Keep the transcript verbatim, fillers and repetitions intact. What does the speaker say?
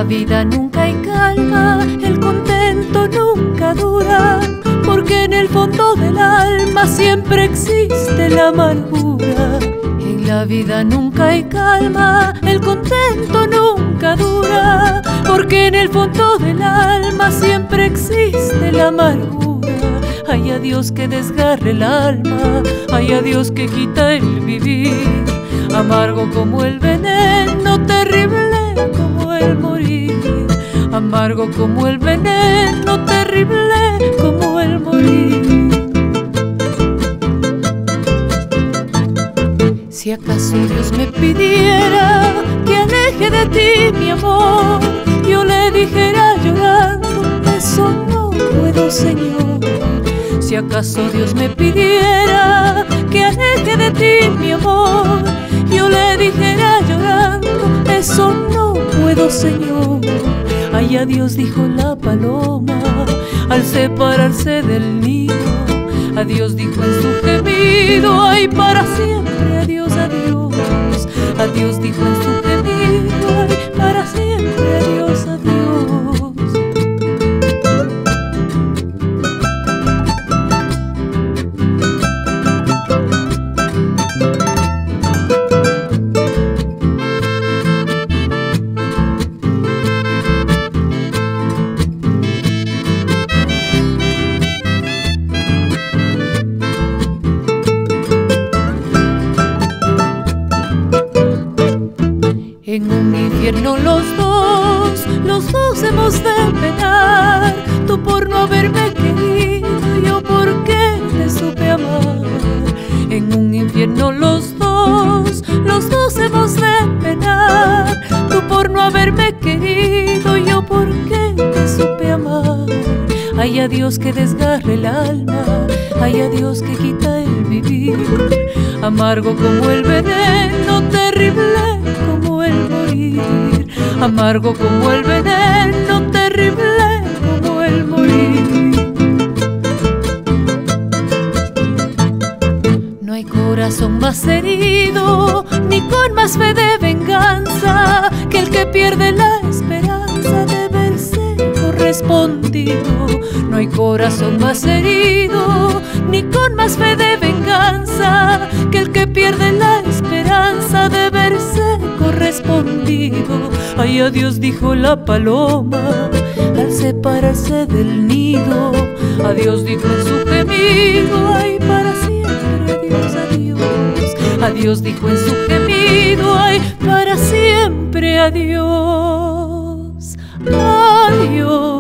vida nunca hay calma, el contento nunca dura, porque en el fondo del alma siempre existe la amargura. En la vida nunca hay calma, el contento nunca dura, porque en el fondo del alma siempre existe la amargura. Ay, a Dios que desgarre el alma, ay, a Dios que quita el vivir, amargo como el veneno, terrible como el morir. Amargo como el veneno, terrible como el morir. Si acaso Dios me pidiera que aleje de ti mi amor, yo le dijera llorando, eso no puedo, Señor. Si acaso Dios me pidiera que aleje de ti mi amor, yo le dijera llorando, eso no puedo, Señor. Ay, a Dios dijo la paloma al separarse del nido, a Dios dijo en su gemido, ay, para siempre, adiós, adiós. A Dios dijo en su gemido, ay, para siempre, adiós, adiós. En un infierno los dos, los dos hemos de penar, tú por no haberme querido, yo porque te supe amar. En un infierno los dos, los dos hemos de penar, tú por no haberme querido, yo porque te supe amar. Ay, a Dios que desgarre el alma, ay, a Dios que quita el vivir, amargo como el veneno, terrible como el morir. Amargo como el veneno, terrible como el morir. No hay corazón más herido, ni con más fe de venganza, que el que pierde la esperanza de verse correspondido. No hay corazón más herido, ni con más fe de venganza, que el que pierde la esperanza de verse correspondido. Ay, a Dios dijo la paloma al separarse del nido, a Dios dijo en su gemido, ay, para siempre, adiós, adiós. A Dios dijo en su gemido, ay, para siempre, adiós, adiós.